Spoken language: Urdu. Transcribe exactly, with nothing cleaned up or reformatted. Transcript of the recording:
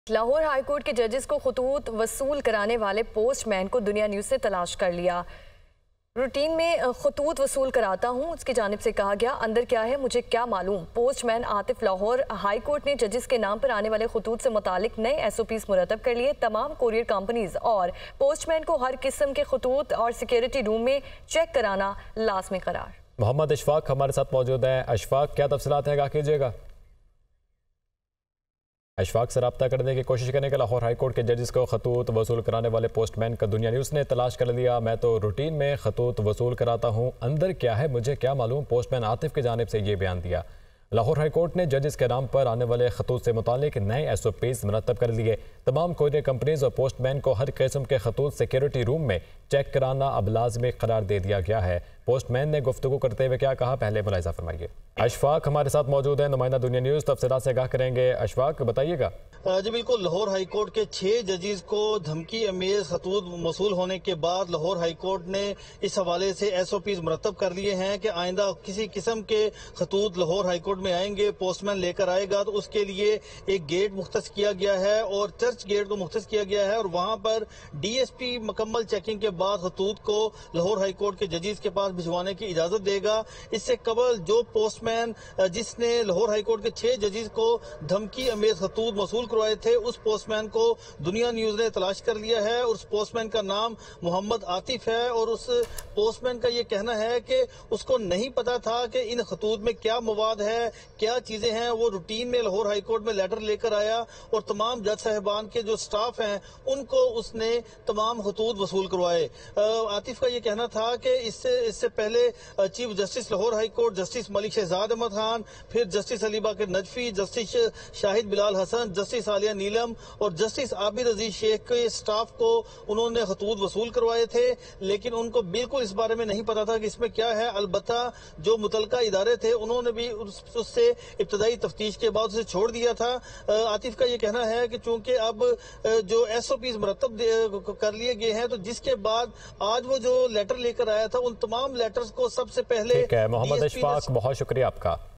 لاہور ہائی کورٹ کے ججز کو خطوط وصول کرانے والے پوسٹ مین کو دنیا نیوز نے تلاش کر لیا۔ روٹین میں خطوط وصول کراتا ہوں، اس کی جانب سے کہا گیا اندر کیا ہے مجھے کیا معلوم۔ Postman Atif Lahore high court نے ججز کے نام پر آنے والے خطوط سے متعلق نئے ایس او پیز مرتب کر لیے۔ تمام کوریئر کمپنیز اور پوسٹ مین کو ہر قسم کے خطوط اور سیکیورٹی روم میں چیک کرانا لازمی قرار۔ محمد اشفاق ہمارے ساتھ موجود ہیں۔ اشفاق، کیا تفصیلات ہیں، آگاہ کیجیے گا۔ اشفاق سے رابطہ کرنے کی کوشش کرنے کے لاہور ہائی کورٹ کے ججز کو خطوط وصول کرانے والے پوسٹ مین کا دنیا نیوز نے تلاش کر لیا۔ میں تو روٹین میں خطوط وصول کراتا ہوں، اندر کیا ہے مجھے کیا معلوم۔ پوسٹ مین عاطف کی جانب سے یہ بیان دیا۔ لاہور ہائی کورٹ نے ججز کے نام پر آنے والے خطوط سے متعلق نئے ایس او پیز مرتب کر لیے۔ تمام کوریئر کمپنیز اور پوسٹ مین کو ہر قسم کے خطوط سیکیورٹی روم میں چیک کرانا اب لازمی قرار دے دیا گیا ہے۔ پوسٹ مین نے گفتگو کرتے ہوئے کیا کہا، پہلے ملاحظہ فرمائیے۔ اشفاق ہمارے ساتھ موجود ہیں، نمائندہ دنیا نیوز، تفصیلات سے آگاہ کریں گے۔ اشفاق بتائیے گا۔ جی بالکل، لاہور ہائی کورٹ کے چھ ججز کو دھمکی امیز خطوط موصول ہونے کے بعد لاہور ہائی کورٹ نے اس حوالے سے ایس او پیز مرتب کر لیے ہیں کہ آئندہ کسی قسم کے خطوط لاہور ہائی کورٹ میں آئیں گے، پوسٹ مین لے کر آئے گا تو اس کے لیے ایک گیٹ مختص کیا گیا ہے اور چرچ گیٹ کو مختص کیا گیا ہے، اور وہاں پر ڈی ایس پی مکمل چیکنگ کے بعد خطوط کو لاہور ہائی کورٹ کے ججز کے پاس بھجوانے کی اجازت دے گا۔ اس سے قبل جو پوسٹ مین جس نے لاہور ہائی کورٹ کے چھ ججز کو دھمکی امیز خطوط موصول کروائے تھے، اس پوسٹ مین کو دنیا نیوز نے تلاش کر لیا ہے، اور اس پوسٹ مین کا نام محمد عاطف ہے، اور اس پوسٹ مین کا یہ کہنا ہے کہ اس کو نہیں پتا تھا کہ ان خطوط میں کیا مواد ہے، کیا چیزیں ہیں۔ وہ روٹین میں لاہور ہائی کورٹ میں لیٹر لے کر آیا اور تمام جج صاحبان کے جو سٹاف ہیں ان کو اس نے تمام خطوط وصول کروائے۔ عاطف کا یہ کہنا تھا کہ اس سے اس سے پہلے chief justice Lahore high court justice Malik Shahzad Ahmad Khan, پھر justice Ali Baqar Najafi, justice Shahid Bilal Hassan, justice Aliya Neelam اور جسٹس عابد عزیز شیخ کے سٹاف کو انہوں نے خطوط وصول کروائے تھے، لیکن ان کو بالکل اس بارے میں نہیں پتا تھا کہ اس میں کیا ہے۔ البتہ جو متعلقہ ادارے تھے انہوں نے بھی اس سے ابتدائی تفتیش کے بعد اسے چھوڑ دیا تھا۔ عاطف کا یہ کہنا ہے کہ چونکہ اب جو ایس او پیز مرتب کر لیے گئے ہیں، تو جس کے بعد آج وہ جو لیٹر لے کر آیا تھا ان تمام لیٹرز کو سب سے پہلے ٹھیک ہے محمد اشفاق، بہت شکریہ آپ کا۔